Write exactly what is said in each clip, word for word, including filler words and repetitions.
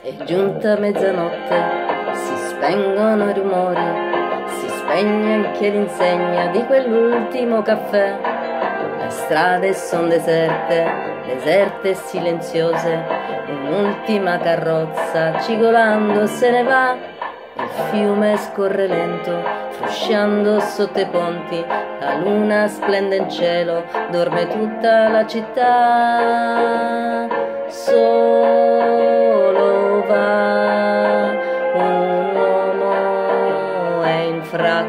È giunta mezzanotte, si spengono i rumori, si spegne anche l'insegna di quell'ultimo caffè. Le strade son deserte, deserte e silenziose, un'ultima carrozza cigolando se ne va. Il fiume scorre lento, frusciando sotto i ponti, la luna splende in cielo, dorme tutta la città. Solo va un uomo è in frac,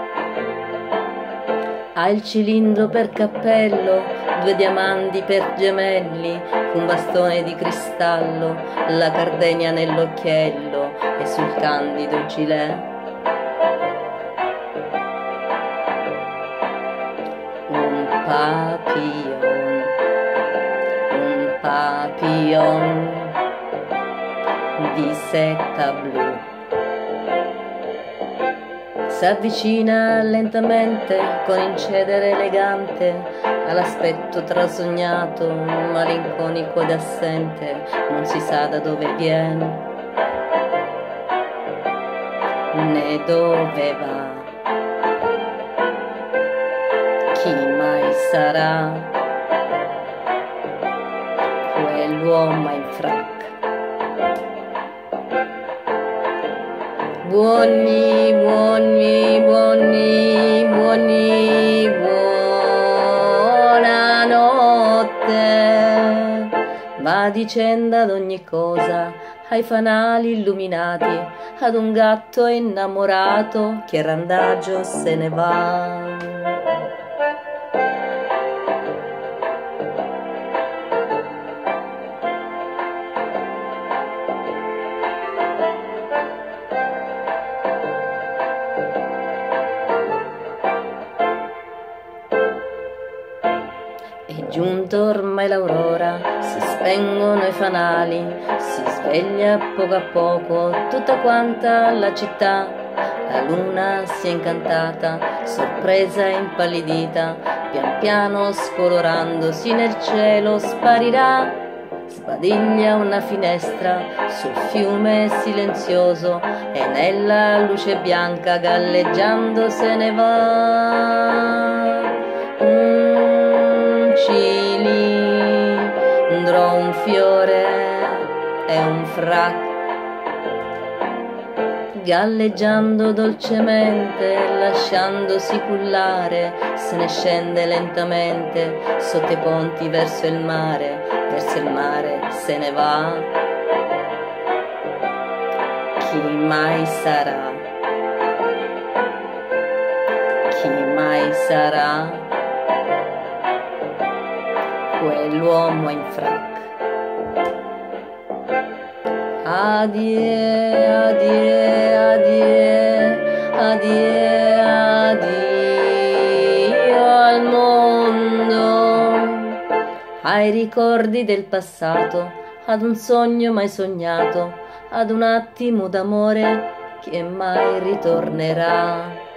ha il cilindro per cappello, due diamanti per gemelli, un bastone di cristallo, la gardenia nell'occhiello e sul candido gilet un papillon, un papillon di seta blu. S'avvicina lentamente con incedere elegante all'aspetto trasognato, malinconico ed assente, non si sa da dove viene né dove va. Chi mai sarà quell'uomo in frac? Buoni, buoni, buoni, buoni, buonanotte. Va dicendo ad ogni cosa, ai fanali illuminati, ad un gatto innamorato che randagio se ne va. È giunta ormai l'aurora, si spengono i fanali, si sveglia poco a poco tutta quanta la città. La luna si è incantata, sorpresa e impallidita, pian piano scolorandosi nel cielo sparirà. Sbadiglia una finestra sul fiume silenzioso e nella luce bianca galleggiando se ne va. Un cilindro, un fiore e un frac, galleggiando dolcemente, lasciandosi cullare, se ne scende lentamente sotto i ponti verso il mare, verso il mare se ne va. Chi mai sarà? Chi mai sarà quell'uomo in frac? Adie, adie, adie, adie, addio al mondo, ai ricordi del passato, ad un sogno mai sognato, ad un attimo d'amore che mai ritornerà.